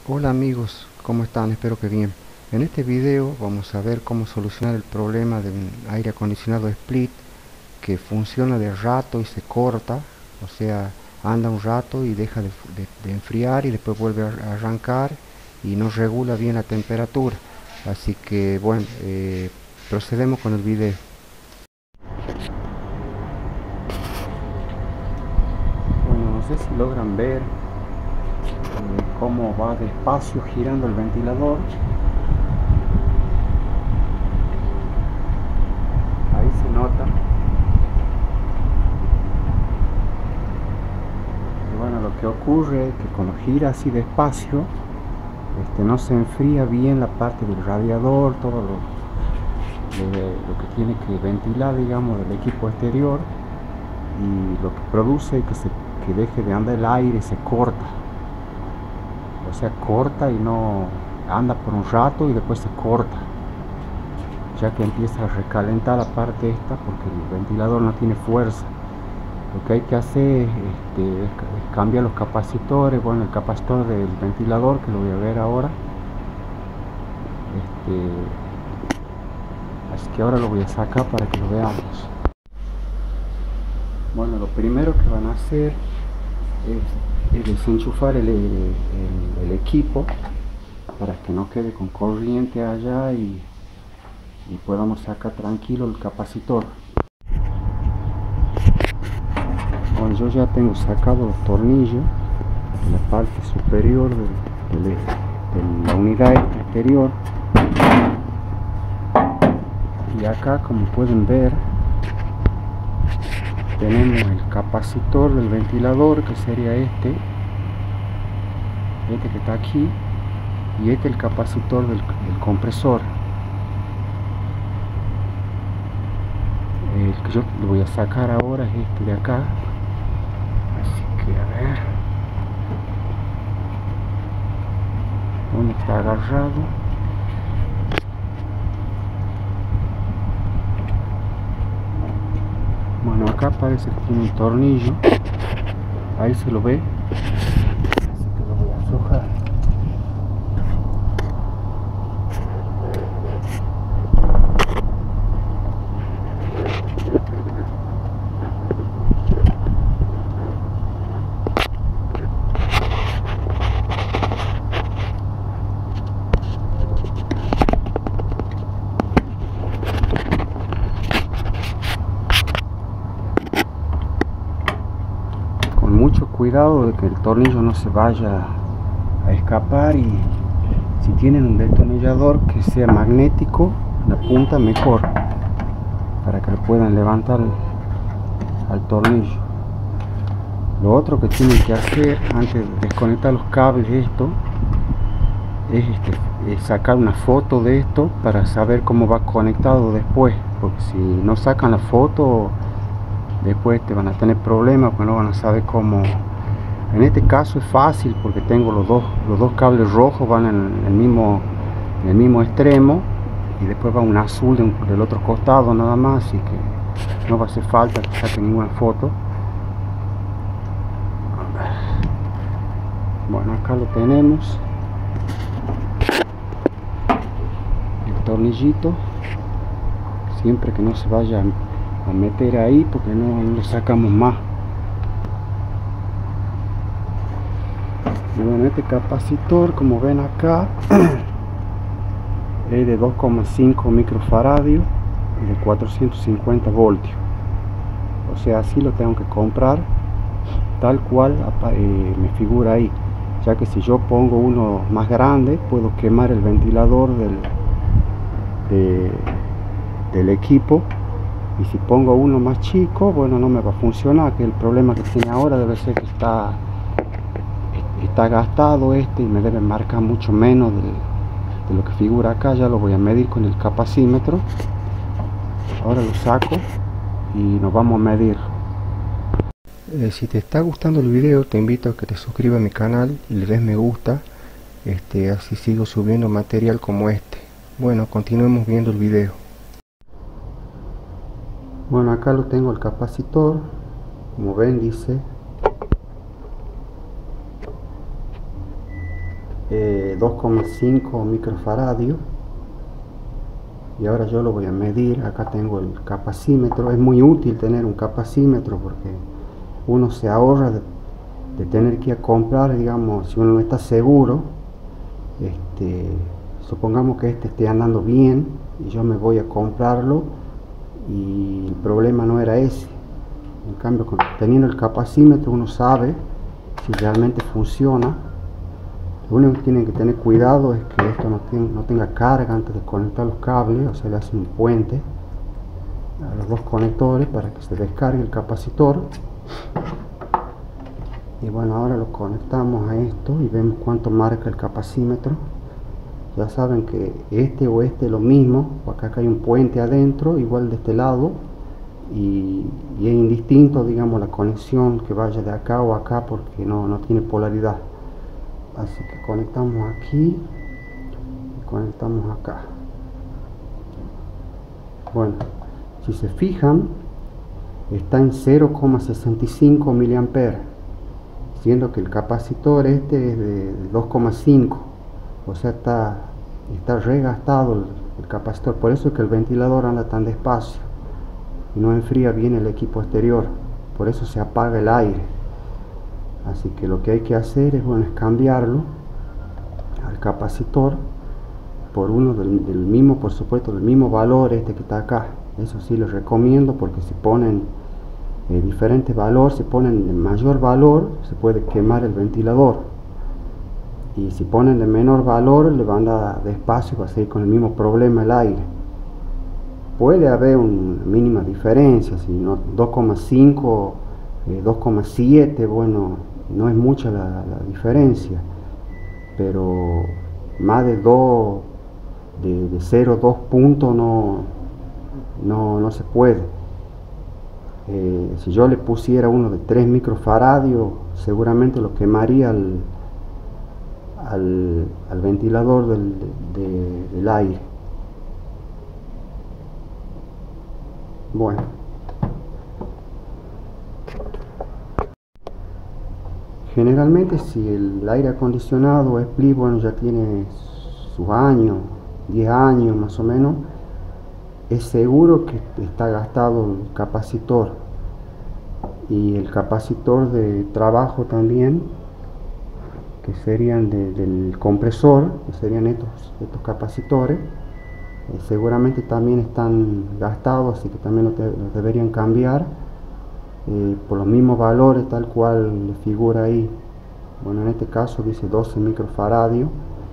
Hola amigos, ¿cómo están? Espero que bien. En este video vamos a ver cómo solucionar el problema de un aire acondicionado split que funciona de rato y se corta, o sea, anda un rato y deja de enfriar y después vuelve a arrancar y no regula bien la temperatura. Así que bueno, procedemos con el video. Bueno, no sé si logran ver cómo va despacio girando el ventilador. Ahí se nota. Y bueno, lo que ocurre es que cuando gira así despacio, no se enfría bien la parte del radiador, todo lo que tiene que ventilar, digamos, del equipo exterior, y lo que produce es que deje de andar el aire, se corta. O sea, corta y no anda por un rato y después se corta, ya que empieza a recalentar la parte esta porque el ventilador no tiene fuerza. Lo que hay que hacer es cambiar los capacitores. Bueno, el capacitor del ventilador, que lo voy a ver ahora, así que ahora lo voy a sacar para que lo veamos. Bueno, lo primero que van a hacer es desenchufar el equipo para que no quede con corriente allá y podamos sacar tranquilo el capacitor. Bueno, yo ya tengo sacado los tornillos en la parte superior de la unidad exterior, y acá, como pueden ver, tenemos el capacitor del ventilador, que sería este que está aquí, y el capacitor del compresor. El que yo lo voy a sacar ahora es este de acá, así que a ver dónde está agarrado. Bueno, acá parece que tiene un tornillo, ahí se lo ve, así que lo voy a aflojar. Con mucho cuidado de que el tornillo no se vaya a escapar, y si tienen un destornillador que sea magnético, la punta mejor, para que lo puedan levantar al tornillo. Lo otro que tienen que hacer antes de desconectar los cables de esto es sacar una foto de esto para saber cómo va conectado después, porque si no sacan la foto después te van a tener problemas, porque no van a saber cómo. En este caso es fácil porque tengo los dos cables rojos, van en el mismo extremo, y después va un azul del otro costado nada más, así que no va a hacer falta que saquen ninguna foto. Bueno, acá lo tenemos, el tornillito, siempre que no se vaya a meter ahí, porque no lo sacamos más. Y bueno, este capacitor, como ven acá, es de 2,5 microfaradios y de 450 voltios. O sea, así lo tengo que comprar, tal cual me figura ahí, ya que si yo pongo uno más grande puedo quemar el ventilador del equipo, y si pongo uno más chico, bueno, no me va a funcionar, que el problema que tiene ahora debe ser que está gastado y me debe marcar mucho menos de lo que figura acá. Ya lo voy a medir con el capacímetro. Ahora lo saco y nos vamos a medir. Si te está gustando el video, te invito a que te suscribas a mi canal y le des me gusta, así sigo subiendo material como este. Bueno, continuemos viendo el video. Bueno, acá lo tengo el capacitor, como ven dice 2,5 microfaradios. Y ahora yo lo voy a medir. Acá tengo el capacímetro. Es muy útil tener un capacímetro porque uno se ahorra de tener que ir a comprar, digamos, si uno no está seguro. Supongamos que este esté andando bien y yo me voy a comprarlo y el problema no era ese. En cambio, teniendo el capacímetro uno sabe si realmente funciona. Lo único que tienen que tener cuidado es que esto no tenga carga antes de conectar los cables, o sea, le hacen un puente a los dos conectores para que se descargue el capacitor. Y bueno, ahora lo conectamos a esto y vemos cuánto marca el capacímetro. Ya saben que este o este es lo mismo, acá hay un puente adentro, igual de este lado, y es indistinto, digamos, la conexión que vaya de acá o acá porque no tiene polaridad. Así que conectamos aquí y conectamos acá. Bueno, si se fijan, está en 0,65 mA, siendo que el capacitor este es de 2,5, o sea, está regastado el capacitor. Por eso es que el ventilador anda tan despacio y no enfría bien el equipo exterior, por eso se apaga el aire. Así que lo que hay que hacer es, bueno, es cambiarlo al capacitor por uno del mismo, por supuesto, del mismo valor este que está acá. Eso sí les recomiendo, porque si ponen diferente valor, si ponen de mayor valor, se puede quemar el ventilador, y si ponen de menor valor le van a dar despacio y va a seguir con el mismo problema el aire. Puede haber una mínima diferencia, si no 2,5, 2,7, bueno, no es mucha la diferencia, pero más de 2, de 0,2 puntos no se puede. Si yo le pusiera uno de 3 microfaradios, seguramente lo quemaría al ventilador del aire. Bueno, generalmente si el aire acondicionado es split, bueno, ya tiene sus años, 10 años más o menos, es seguro que está gastado el capacitor, y el capacitor de trabajo también, que serían del compresor, que serían estos capacitores, seguramente también están gastados, así que también los deberían cambiar por los mismos valores tal cual le figura ahí. Bueno, en este caso dice 12 microfaradios,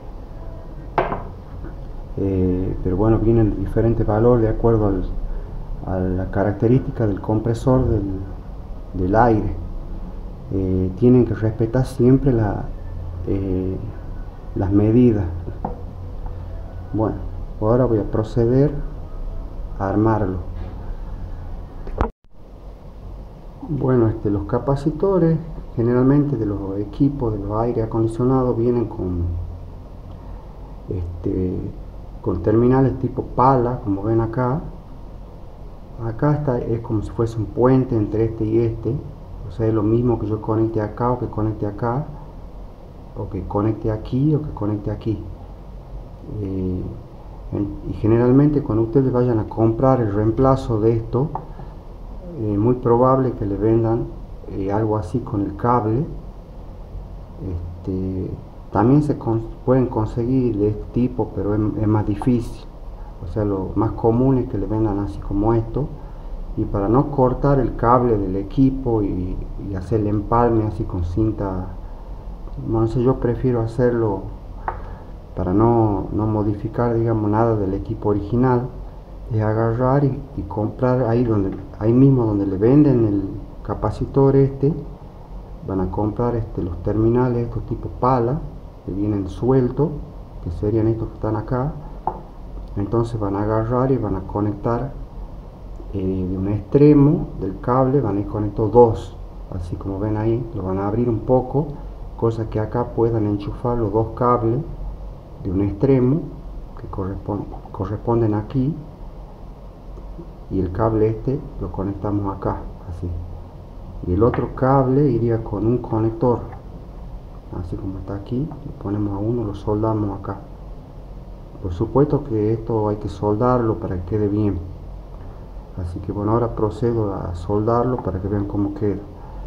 pero bueno, vienen de diferentes valores de acuerdo a la característica del compresor del aire. Tienen que respetar siempre las medidas. Bueno, ahora voy a proceder a armarlo. Bueno, los capacitores generalmente de los equipos de los aire acondicionados vienen con terminales tipo pala, como ven acá. Acá es como si fuese un puente entre este y este, o sea, es lo mismo que yo conecte acá o que conecte acá, o que conecte aquí o que conecte aquí. Y generalmente cuando ustedes vayan a comprar el reemplazo de esto, muy probable que le vendan algo así con el cable. También se pueden conseguir de este tipo, pero es más difícil. O sea, lo más común es que le vendan así como esto, y para no cortar el cable del equipo y hacer el empalme así con cinta, no sé, yo prefiero hacerlo para no modificar, digamos, nada del equipo original, es agarrar y comprar ahí mismo donde le venden el capacitor van a comprar los terminales, estos tipo pala, que vienen sueltos, que serían estos que están acá. Entonces van a agarrar y van a conectar de un extremo del cable, van a ir conectados dos, así como ven ahí, lo van a abrir un poco, cosa que acá puedan enchufar los dos cables de un extremo que corresponden aquí, y el cable lo conectamos acá, así, y el otro cable iría con un conector así como está aquí, lo ponemos a uno, lo soldamos acá. Por supuesto que esto hay que soldarlo para que quede bien, así que bueno, ahora procedo a soldarlo para que vean cómo queda.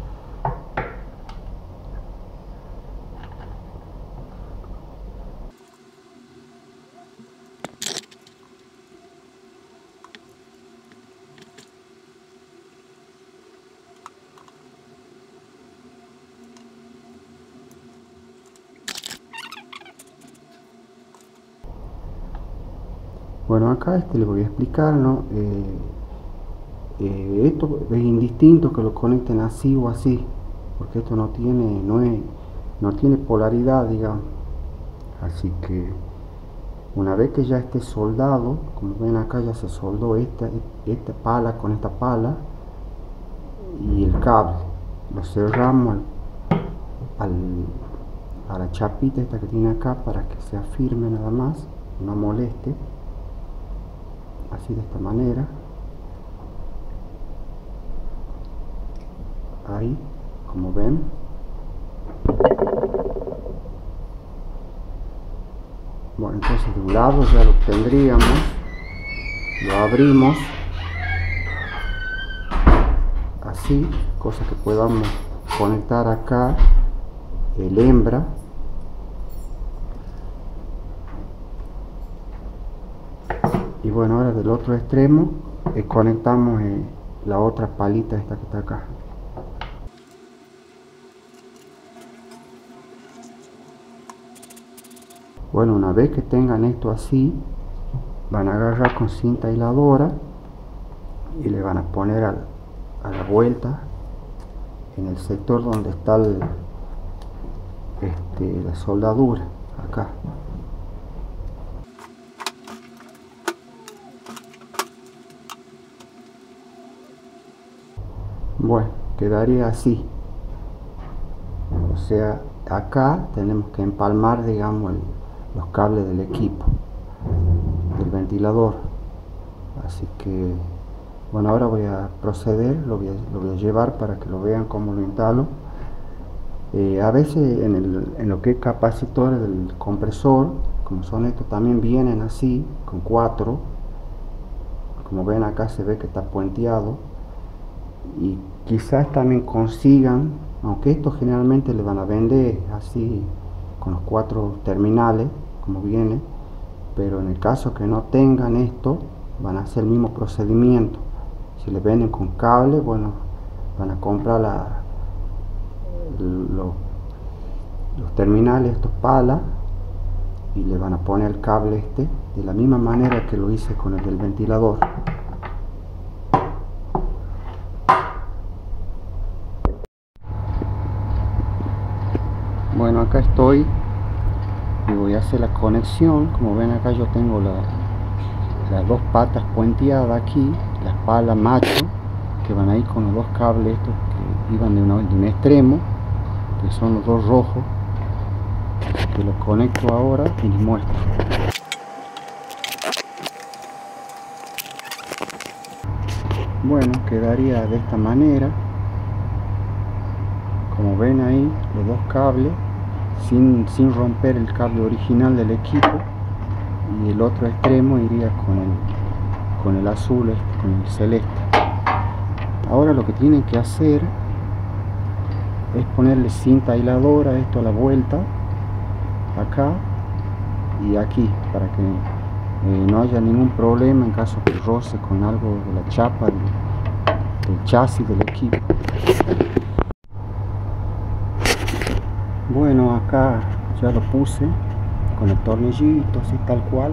Bueno, acá les voy a explicar, ¿no? Esto es indistinto que lo conecten así o así, porque esto no tiene polaridad, digamos. Así que una vez que ya esté soldado, como ven acá ya se soldó esta pala con esta pala y el cable. Lo cerramos a la chapita esta que tiene acá para que sea firme nada más, no moleste. Así de esta manera. Ahí, como ven. Bueno, entonces de un lado ya lo tendríamos, lo abrimos así, cosa que podamos conectar acá el hembra, y bueno, ahora del otro extremo conectamos la otra palita esta que está acá. Bueno, una vez que tengan esto así, van a agarrar con cinta aisladora y le van a poner a la vuelta en el sector donde está la soldadura, acá. Bueno, quedaría así. O sea, acá tenemos que empalmar, digamos, los cables del equipo, del ventilador. Así que bueno, ahora voy a proceder, lo voy a llevar para que lo vean cómo lo instalo. A veces en lo que es capacitores del compresor, como son estos, también vienen así, con 4. Como ven acá se ve que está puenteado. Y quizás también consigan, aunque estos generalmente le van a vender así, con los 4 terminales, como viene. Pero en el caso que no tengan esto, van a hacer el mismo procedimiento. Si le venden con cable, bueno, van a comprar los terminales, estos palas, y le van a poner el cable de la misma manera que lo hice con el del ventilador. Bueno, acá estoy y voy a hacer la conexión. Como ven acá yo tengo las 2 patas puenteadas aquí, las palas macho, que van ahí con los 2 cables estos que iban de un extremo, que son los 2 rojos. Así que los conecto ahora y les muestro. Bueno, quedaría de esta manera. Como ven ahí, los 2 cables, sin romper el cable original del equipo, y el otro extremo iría con el azul, con el celeste. Ahora lo que tienen que hacer es ponerle cinta aisladora esto a la vuelta, acá y aquí, para que no haya ningún problema en caso que roce con algo de la chapa del chasis del equipo. Bueno, acá ya lo puse con el tornillito así tal cual.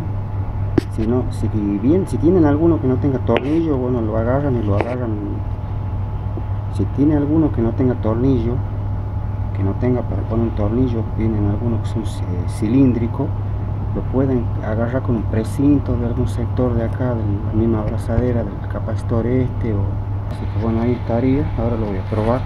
Si tienen alguno que no tenga tornillo, bueno, lo agarran y lo agarran. Si tiene alguno que no tenga tornillo, que no tenga para poner un tornillo, vienen algunos que son cilíndricos, lo pueden agarrar con un precinto de algún sector de acá, de la misma abrazadera del capacitor así que bueno, ahí estaría. Ahora lo voy a probar.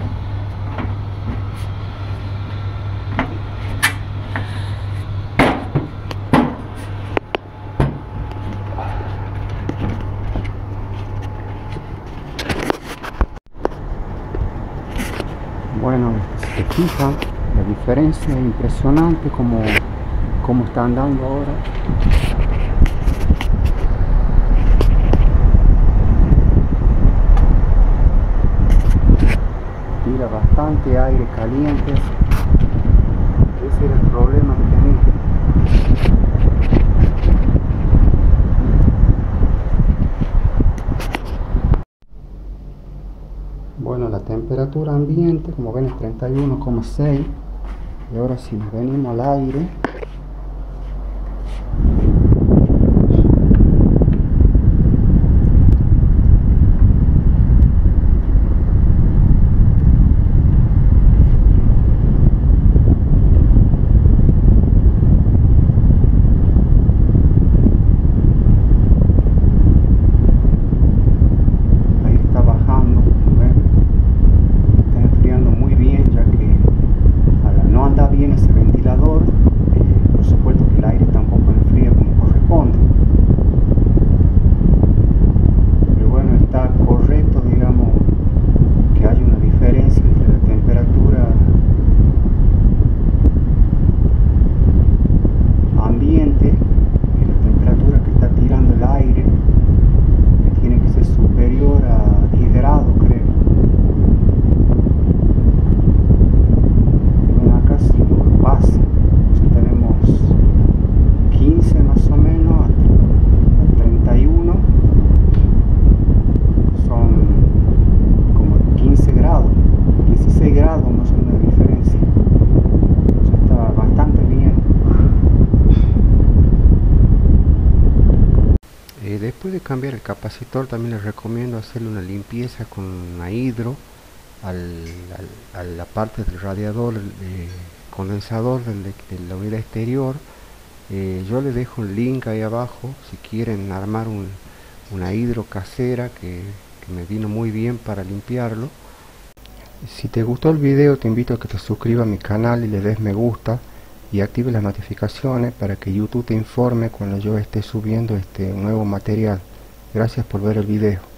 Bueno, si se fijan, la diferencia impresionante como está andando ahora. Tira bastante aire caliente. Ese era el problema que tenía. Bueno, la temperatura ambiente, como ven, es 31,6. Y ahora si nos venimos al aire, ese ventilador, por supuesto que el aire tampoco enfría como corresponde, pero bueno, está correcto, digamos, que haya una diferencia entre la temperatura ambiente y la temperatura que está tirando el aire, que tiene que ser superior a 10 grados, creo. Pasa, tenemos 15 más o menos a 31, son como 15 grados, 16 grados más o menos de diferencia. Eso está bastante bien. Después de cambiar el capacitor, también les recomiendo hacerle una limpieza con una hidro a la parte del radiador condensador de la unidad exterior. Yo les dejo un link ahí abajo si quieren armar una hidro casera que me vino muy bien para limpiarlo. Si te gustó el video, te invito a que te suscribas a mi canal y le des me gusta y active las notificaciones para que YouTube te informe cuando yo esté subiendo este nuevo material. Gracias por ver el video.